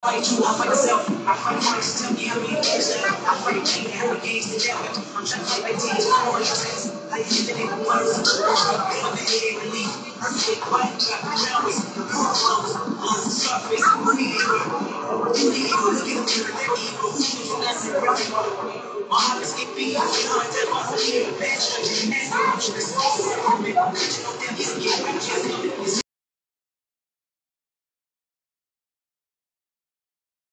You, I fight myself. I fight hard to tell me how many years that I fight pain and how games the devil. I'm trying to fight like teams, more stress. Like you did it, one of the first. I'm the head relief. Perfect, quiet, got the drowns. The poor clothes, on the surface. Money evil. You evil, look at them, they're evil. Who's that's a right? My heart is iffy. I feel like that off of me. Bad judgment, nasty. I'm sure it's all for the moment. You know, them, you get rich.